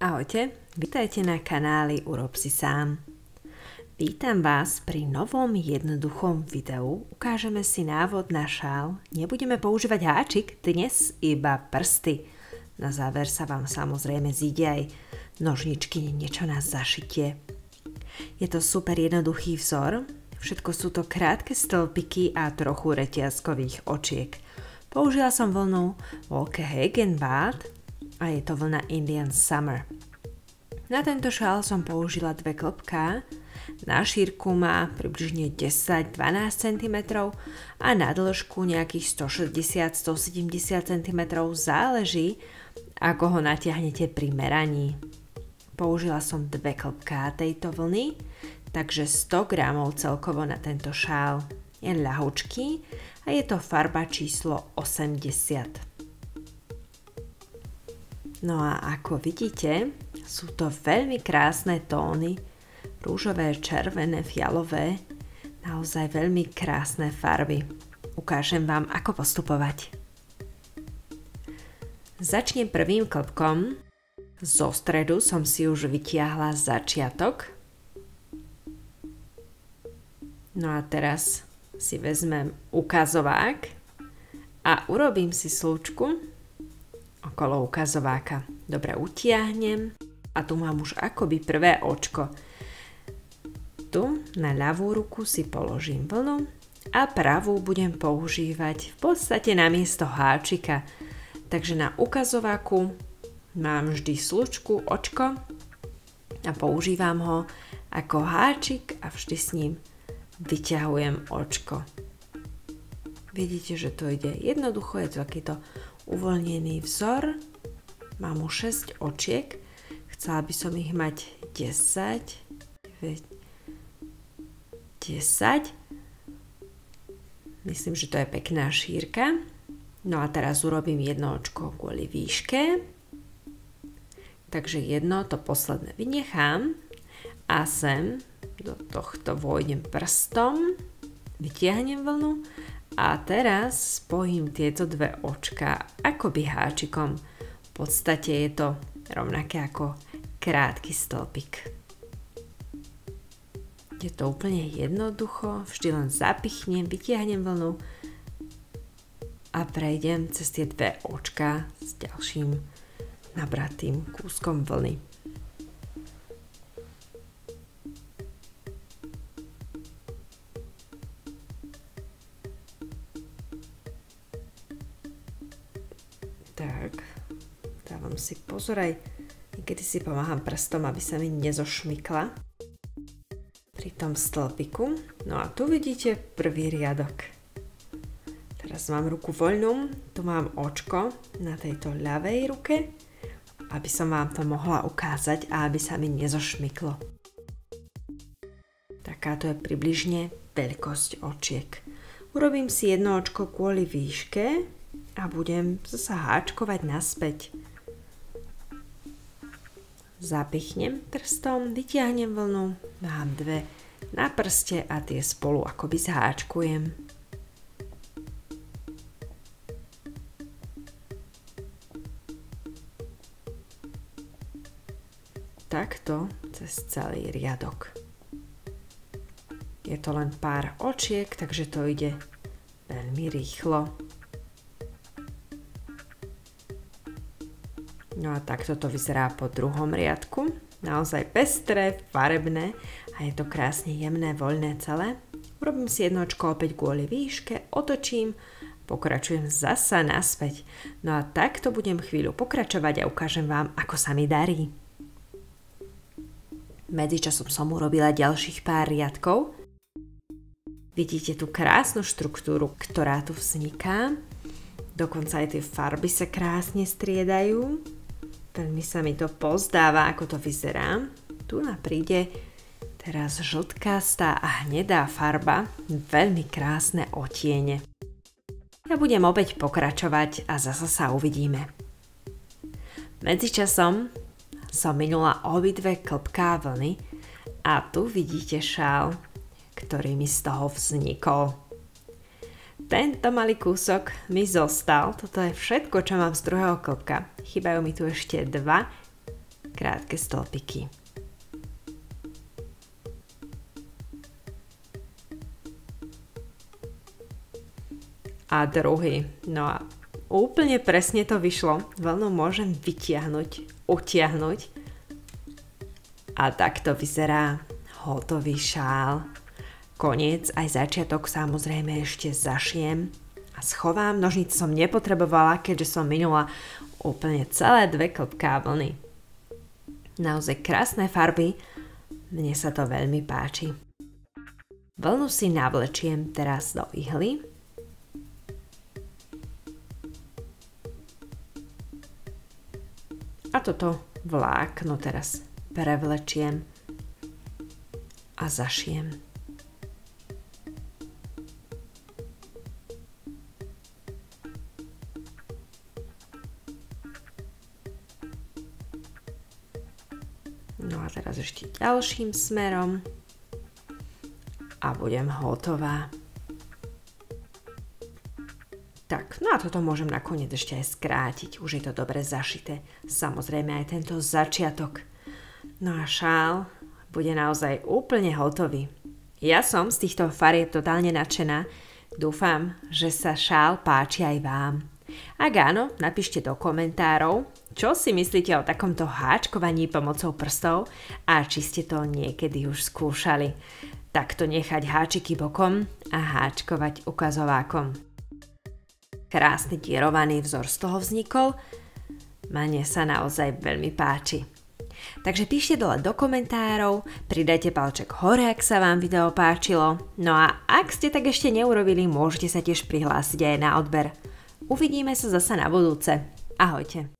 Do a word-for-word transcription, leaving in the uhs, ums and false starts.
Ahojte, vítajte na kanáli Urob si sám. Vítam vás pri novom jednoduchom videu. Ukážeme si návod na šál. Nebudeme používať háčik, dnes iba prsty. Na záver sa vám samozrejme zíde aj nožničky, niečo na zašitie. Je to super jednoduchý vzor. Všetko sú to krátke stĺpiky a trochu reťazkových očiek. Použila som vlnu Wolke Gegenwart a je to vlna Indian Summer. Na tento šál som použila dve klbká, na šírku má približne desať až dvanásť centimetrov a na dĺžku nejakých stošesťdesiat až stosedemdesiat centimetrov, záleží, ako ho natiahnete pri meraní. Použila som dve klbká tejto vlny, takže sto gramov celkovo na tento šál. Je ľahučký a je to farba číslo osemdesiat. No a ako vidíte, sú to veľmi krásne tóny, rúžové, červené, fialové, naozaj veľmi krásne farby. Ukážem vám, ako postupovať. Začnem prvým klbkom. Zo stredu som si už vytiahla začiatok. No a teraz si vezmem ukazovák a urobím si slučku okolo ukazováka. Dobre, utiahnem a tu mám už akoby prvé očko. Tu na ľavú ruku si položím vlnu a pravú budem používať v podstate namiesto háčika. Takže na ukazováku mám vždy slučku, očko a používam ho ako háčik a vždy s ním vyťahujem očko. Vidíte, že to ide jednoducho, je to takýto uvoľnený vzor. Mám už šesť očiek. Chcela by som ich mať desať. desať. Myslím, že to je pekná šírka. No a teraz urobím jedno očko kvôli výške. Takže jedno, to posledné vynechám. A sem do tohto vôjdem prstom. Vytiahnem vlnu. A teraz spojím tieto dve očka akoby háčikom. V podstate je to rovnaké ako krátky stĺpik. Je to úplne jednoducho, vždy len zapichnem, vytiahnem vlnu a prejdem cez tie dve očka s ďalším nabratým kúskom vlny. Tak, dávam si pozor, aj niekedy si pomáham prstom, aby sa mi nezošmykla pri tom stĺpiku. No a tu vidíte prvý riadok. Teraz mám ruku voľnú, tu mám očko na tejto ľavej ruke, aby som vám to mohla ukázať a aby sa mi nezošmyklo. Takáto je približne veľkosť očiek. Urobím si jedno očko kvôli výške a budem zasa háčkovať naspäť. Zapichnem prstom, vytiahnem vlnu, mám dve na prste a tie spolu akoby zháčkujem. Takto cez celý riadok. Je to len pár očiek, takže to ide veľmi rýchlo. No a takto to vyzerá po druhom riadku. Naozaj pestré, farebné a je to krásne jemné, voľné celé. Urobím si jedno očko opäť kvôli výške, otočím, pokračujem zasa naspäť. No a takto budem chvíľu pokračovať a ukážem vám, ako sa mi darí. Medzičasom som urobila ďalších pár riadkov. Vidíte tú krásnu štruktúru, ktorá tu vzniká. Dokonca aj tie farby sa krásne striedajú. Veľmi sa mi to pozdáva, ako to vyzerá. Tu nám príde teraz žltkastá a hnedá farba. Veľmi krásne otiene. Ja budem opäť pokračovať a zasa sa uvidíme. Medzičasom som minula obidve klbká vlny a tu vidíte šál, ktorý mi z toho vznikol. Tento malý kúsok mi zostal, toto je všetko, čo mám z druhého klbka. Chýbajú mi tu ešte dva krátke stĺpiky. A druhý. No a úplne presne to vyšlo. Vlnu môžem vytiahnuť, utiahnuť. A takto vyzerá hotový šál. Koniec aj začiatok samozrejme ešte zašijem a schovám. Nožnice som nepotrebovala, keďže som minula úplne celé dve klbká vlny. Naozaj krásne farby. Mne sa to veľmi páči. Vlnu si navlečiem teraz do ihly. A toto vlákno teraz prevlečiem a zašijem. No a teraz ešte ďalším smerom a budem hotová. Tak, no a toto môžem nakoniec ešte aj skrátiť, už je to dobre zašité. Samozrejme aj tento začiatok. No a šál bude naozaj úplne hotový. Ja som z týchto farieb totálne nadšená. Dúfam, že sa šál páči aj vám. Ak áno, napíšte do komentárov, čo si myslíte o takomto háčkovaní pomocou prstov a či ste to niekedy už skúšali. Takto nechať háčiky bokom a háčkovať ukazovákom. Krásny dierovaný vzor z toho vznikol. Mne sa naozaj veľmi páči. Takže píšte dole do komentárov, pridajte palček hore, ak sa vám video páčilo. No a ak ste tak ešte neurobili, môžete sa tiež prihlásiť aj na odber. Uvidíme sa zasa na budúce. Ahojte.